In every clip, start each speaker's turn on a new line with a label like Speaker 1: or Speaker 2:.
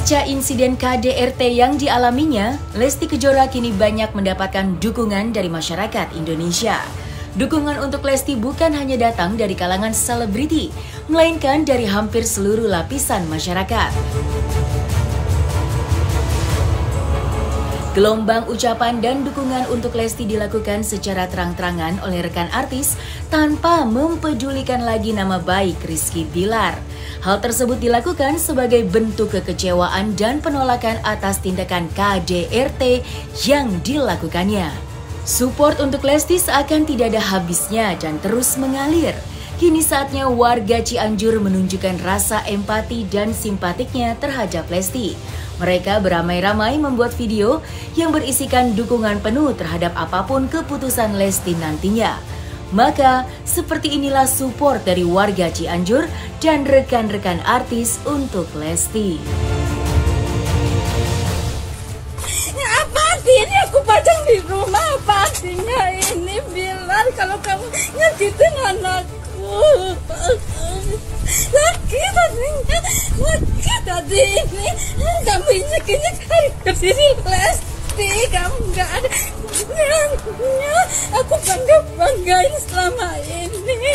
Speaker 1: Pasca insiden KDRT yang dialaminya, Lesti Kejora kini banyak mendapatkan dukungan dari masyarakat Indonesia. Dukungan untuk Lesti bukan hanya datang dari kalangan selebriti, melainkan dari hampir seluruh lapisan masyarakat. Gelombang ucapan dan dukungan untuk Lesti dilakukan secara terang-terangan oleh rekan artis tanpa mempedulikan lagi nama baik Rizky Bilar. Hal tersebut dilakukan sebagai bentuk kekecewaan dan penolakan atas tindakan KDRT yang dilakukannya. Support untuk Lesti seakan tidak ada habisnya dan terus mengalir. Kini saatnya warga Cianjur menunjukkan rasa empati dan simpatiknya terhadap Lesti. Mereka beramai-ramai membuat video yang berisikan dukungan penuh terhadap apapun keputusan Lesti nantinya. Maka, seperti inilah support dari warga Cianjur dan rekan-rekan artis untuk Lesti.
Speaker 2: Apa artinya aku pajang di rumah? Apa artinya ini, Bilar, kalau kamu nyakitin anakku? Sakit tadi ini. Kamu injek-injek harga diri Lesti. Kamu nggak ada gunanya. Aku banggain selama ini.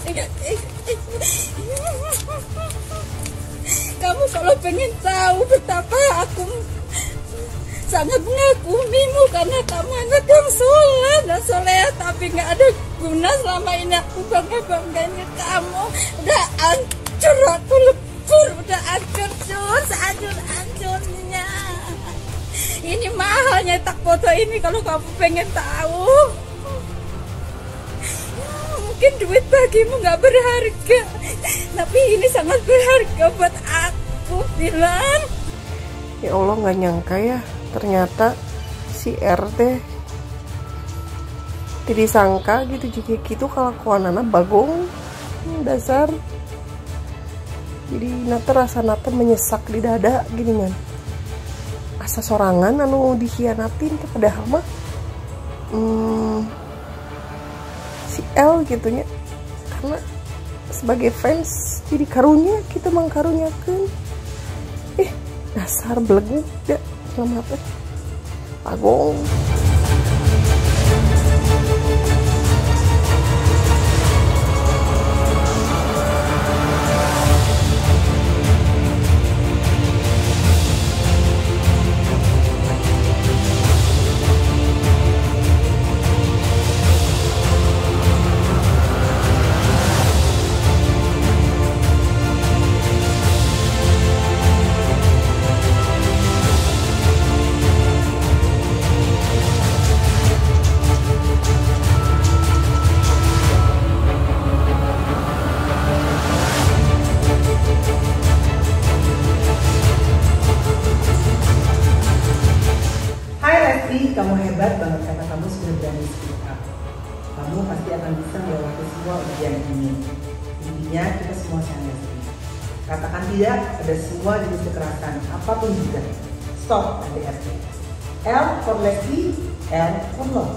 Speaker 2: Kamu kalau pengen tahu betapa aku sangat mengagumimu karena kamu anak yang soleh dan soleha, tapi nggak ada guna selama ini. Aku banggain ke kamu. Udah hancur, aku lebur, udah hancur sehancur-hancurnya. Ini mahal nyetak foto ini kalau kamu pengen tahu. Mungkin duit bagimu nggak berharga, tapi ini sangat berharga buat aku, Bilar.
Speaker 3: Ya Allah, nggak nyangka ya, ternyata si RT tidak disangka gitu jika gitu kelakuan anak bagong dasar. Jadi nate rasa nate menyesak di dada gini kan, asa sorangan anu dikhianatin padahal mah si L gitunya, karena sebagai fans jadi karunya kita mangkarunyakeun dasar belegu dah selamat bagong.
Speaker 4: Kamu hebat banget karena kamu sudah berani speak up. Kamu pasti akan bisa melewati semua ujian ini. Intinya kita semua sayang Lesti. Katakan tidak pada semua jenis kekerasan, apapun juga. Stop KDRT. L for Lesti, L for love.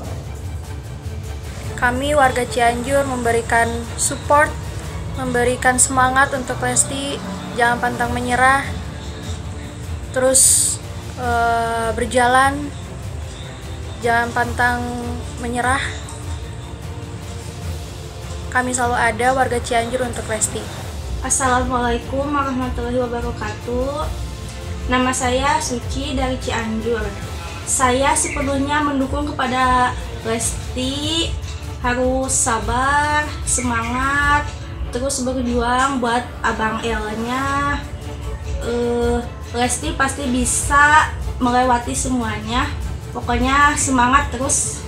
Speaker 5: Kami warga Cianjur memberikan support, memberikan semangat untuk Lesti. Jangan pantang menyerah, terus berjalan. Jangan pantang menyerah. Kami selalu ada warga Cianjur untuk Lesti.
Speaker 6: Assalamualaikum warahmatullahi wabarakatuh. Nama saya Suci dari Cianjur. Saya sepenuhnya mendukung kepada Lesti. Harus sabar, semangat, terus berjuang buat Abang L-nya. Lesti pasti bisa melewati semuanya. Pokoknya semangat terus.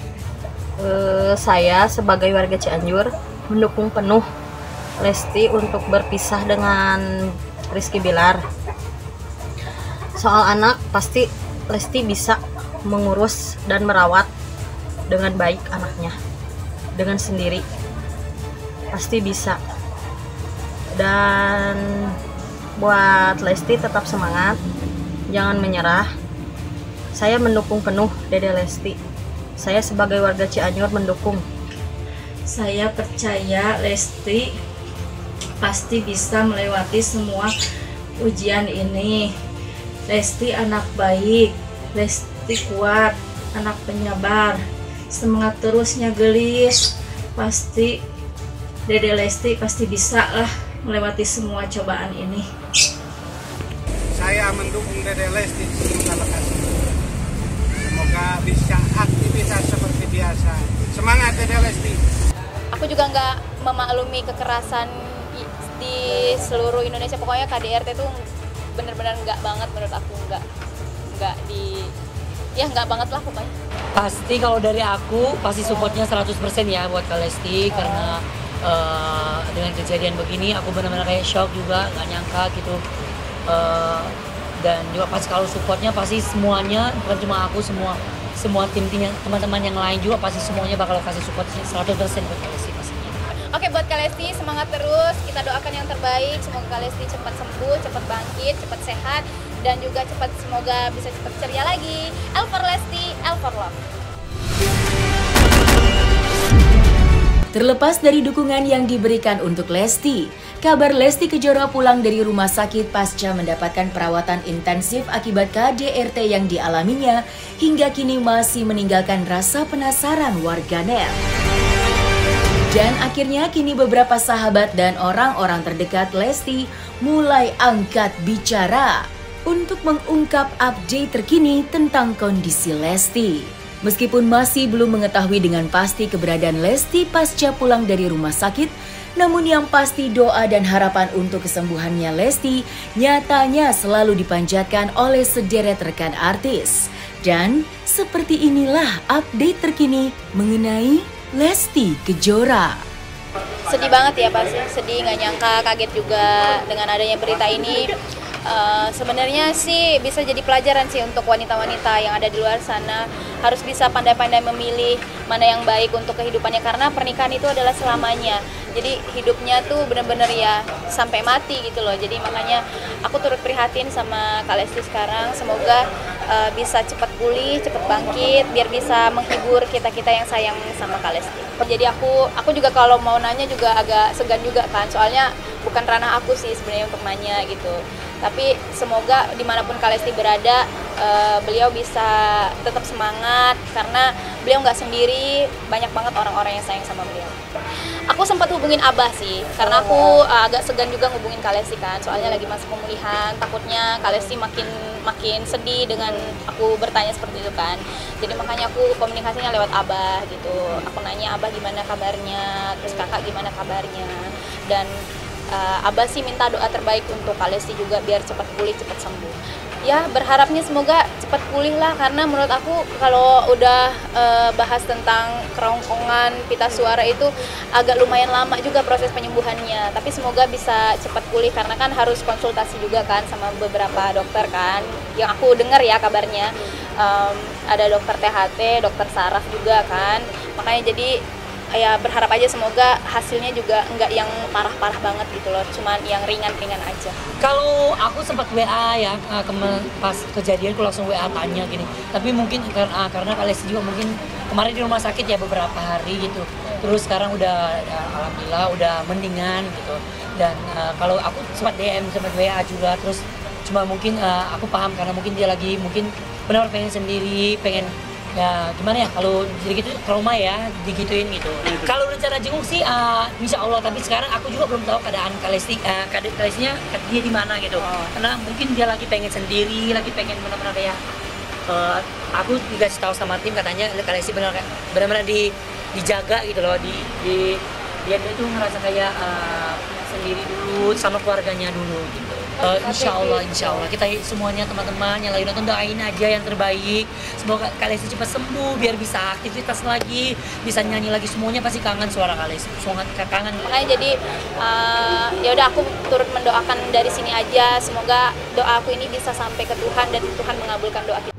Speaker 7: Saya sebagai warga Cianjur mendukung penuh Lesti untuk berpisah dengan Rizky Bilar. Soal anak, pasti Lesti bisa mengurus dan merawat dengan baik anaknya, dengan sendiri. Pasti bisa. Dan buat Lesti tetap semangat, jangan menyerah. Saya mendukung penuh Dede Lesti. Saya sebagai warga Cianjur mendukung.
Speaker 6: Saya percaya Lesti pasti bisa melewati semua ujian ini.
Speaker 5: Lesti anak baik, Lesti kuat, anak penyabar, semangat terusnya gelis. Pasti Dede Lesti pasti bisa lah melewati semua cobaan ini.
Speaker 8: Saya mendukung Dede Lesti semoga lekas. Semoga bisa aktivitas seperti biasa. Semangat Dede Lesti.
Speaker 9: Aku juga nggak memaklumi kekerasan di seluruh Indonesia. Pokoknya KDRT itu bener-bener nggak banget menurut aku, nggak banget lah pokoknya.
Speaker 10: Pasti kalau dari aku pasti supportnya 100% ya buat Kak Lesti, karena dengan kejadian begini aku benar-benar kayak shock juga, nggak nyangka gitu. Dan juga pas kalau supportnya pasti semuanya, bukan cuma aku, semua tim-timnya, teman-teman yang lain juga pasti semuanya bakal kasih support 100% buat Kak Lesti pastinya.
Speaker 9: Oke, buat Kak Lesti semangat terus, kita doakan yang terbaik, semoga Kak Lesti cepat sembuh, cepat bangkit, cepat sehat, dan juga semoga bisa cepat ceria lagi. L for Lesti, L for Love.
Speaker 1: Terlepas dari dukungan yang diberikan untuk Lesti, kabar Lesti Kejora pulang dari rumah sakit pasca mendapatkan perawatan intensif akibat KDRT yang dialaminya hingga kini masih meninggalkan rasa penasaran warganet. Dan akhirnya kini beberapa sahabat dan orang-orang terdekat Lesti mulai angkat bicara untuk mengungkap update terkini tentang kondisi Lesti. Meskipun masih belum mengetahui dengan pasti keberadaan Lesti pasca pulang dari rumah sakit, namun yang pasti doa dan harapan untuk kesembuhannya Lesti nyatanya selalu dipanjatkan oleh sederet rekan artis. Dan seperti inilah update terkini mengenai Lesti Kejora.
Speaker 9: Sedih banget ya pasti, sedih, nggak nyangka, kaget juga dengan adanya berita ini. Sebenarnya sih bisa jadi pelajaran sih untuk wanita-wanita yang ada di luar sana, harus bisa pandai-pandai memilih mana yang baik untuk kehidupannya, karena pernikahan itu adalah selamanya. Jadi hidupnya tuh bener-bener ya sampai mati gitu loh. Jadi makanya aku turut prihatin sama Kak Lesti sekarang. Semoga bisa cepat pulih, cepat bangkit, biar bisa menghibur kita-kita yang sayang sama Kak Lesti. Jadi aku juga kalau mau nanya juga agak segan juga kan, soalnya bukan ranah aku sih sebenarnya untuk nanya gitu. Tapi semoga dimanapun Kak Lesti berada, beliau bisa tetap semangat, karena beliau nggak sendiri, banyak banget orang-orang yang sayang sama beliau. Aku sempat hubungin Abah sih, karena aku agak segan juga ngubungin Kak Lesti kan, soalnya lagi masuk pemulihan, takutnya Kak Lesti makin sedih dengan aku bertanya seperti itu kan. Jadi makanya aku komunikasinya lewat Abah gitu. Aku nanya, Abah gimana kabarnya, terus kakak gimana kabarnya, dan Abah sih minta doa terbaik untuk Kak Lesti juga biar cepat pulih, cepat sembuh. Ya berharapnya semoga cepat pulih lah, karena menurut aku kalau udah bahas tentang kerongkongan pita suara itu agak lumayan lama juga proses penyembuhannya. Tapi semoga bisa cepat pulih, karena kan harus konsultasi juga kan sama beberapa dokter kan. Yang aku dengar ya kabarnya ada dokter THT, dokter saraf juga kan. Makanya jadi ya berharap aja semoga hasilnya juga enggak yang parah-parah banget gitu loh, cuman yang ringan-ringan aja.
Speaker 10: Kalau aku sempat WA ya, pas kejadian aku langsung WA tanya gini, tapi mungkin karena Kak Lesti juga mungkin kemarin di rumah sakit ya beberapa hari gitu, terus sekarang udah alhamdulillah udah mendingan gitu. Dan kalau aku sempat DM, sempat WA juga, terus cuma mungkin aku paham karena mungkin dia lagi mungkin benar pengen sendiri, pengen ya gimana ya, kalau jadi gitu trauma ya digituin gitu. Kalau rencana jenguk sih insya Allah, tapi sekarang aku juga belum tahu keadaan Kak Lesti, Lestinya dia di mana gitu. Karena mungkin dia lagi pengen sendiri, lagi pengen benar-benar kayak aku dikasih tahu sama tim katanya Kak Lesti benar-benar dijaga gitu loh, dia tuh ngerasa kayak sendiri dulu sama keluarganya dulu gitu. Insya Allah kita semuanya teman-teman yang lagi nonton doain aja yang terbaik, semoga Kak Lesti cepat sembuh biar bisa aktivitas lagi, bisa nyanyi lagi. Semuanya pasti kangen suara Kak Lesti, sangat kangen.
Speaker 9: Makanya jadi ya udah aku turut mendoakan dari sini aja, semoga doa aku ini bisa sampai ke Tuhan dan Tuhan mengabulkan doa kita.